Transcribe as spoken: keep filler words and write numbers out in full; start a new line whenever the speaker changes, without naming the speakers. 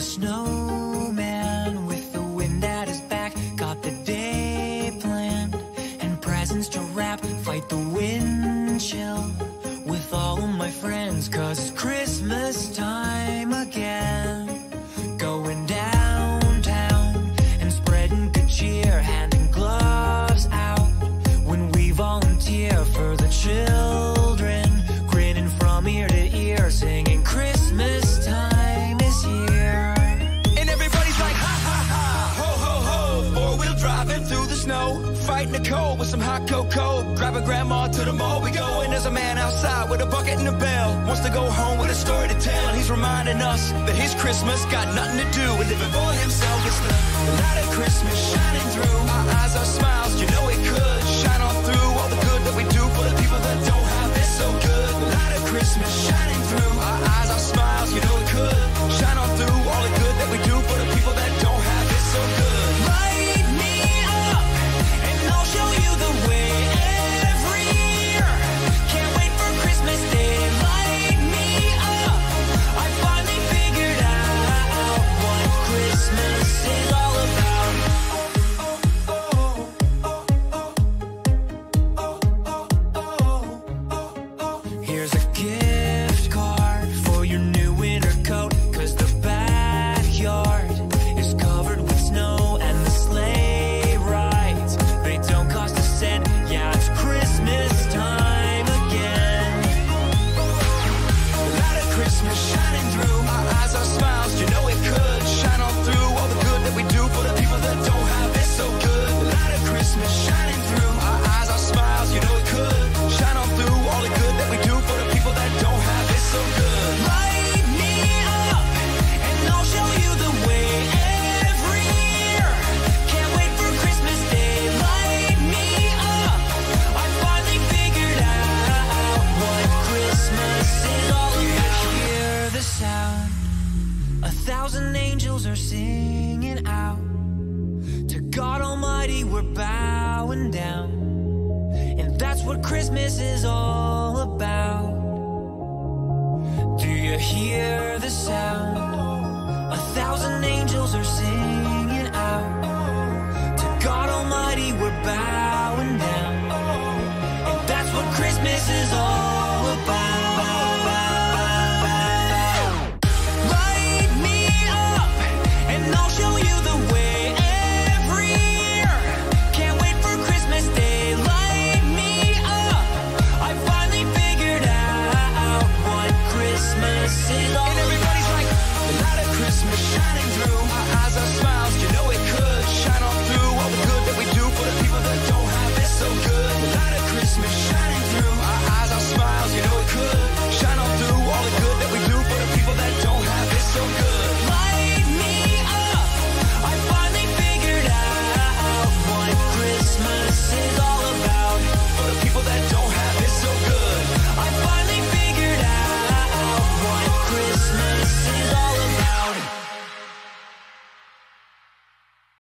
a snowman with the wind at his back. Got the day planned and presents to wrap. Fight the wind chill with all of my friends, 'cause it's Christmas time again. Going downtown and spreading good cheer, handing gloves out when we volunteer for the children, grinning from ear to ear, singing Christmas time is here.
And everybody's like, ha ha ha, ho ho ho. Four-wheel driving through the snow, fighting the cold with some hot cocoa. Grabbing grandma to the mall we go, and there's a man outside with a bucket and a bell. Wants to go home with a story to tell, and he's reminding us that his Christmas got nothing to do with living for himself. It's the light of Christmas shining through our eyes, our smiles, you know it could shine on through all the good that we do for the people that don't have it so good. The light of Christmas shining through our eyes, our smiles, you know it could shine on through all the good that we do for the people that don't have it so good.
Light me up and I'll show you the way every year. Can't wait for Christmas Day. Light me up, I finally figured out what Christmas is all about. Here's a gift card for your new winter coat, 'cause the backyard is covered with snow and the sleigh rides, they don't cost a cent. Yeah, it's Christmas time again.
The light of Christmas shining through our eyes, our smiles, you know it could shine on through all the good that we do for the people that don't have it so good. The light of Christmas shining through our eyes, our smiles, you know it could shine on through all the good that we do for the people that don't have it so good.
Light me up and I'll show you the way every year. Can't wait for Christmas Day. Light me up, I finally figured out what Christmas is all about. Hear the sound, a thousand angels are singing out. To God Almighty we're bowing down, and that's what Christmas is all about. Do you hear the sound? A thousand angels are singing out. To God Almighty we're bowing down, and that's what Christmas is all about. Light me up and I'll show you the way every year. Can't wait for Christmas Day. Light me up, I finally figured out what Christmas is all
And everybody's like, the light of Christmas shining through our eyes, our smiles.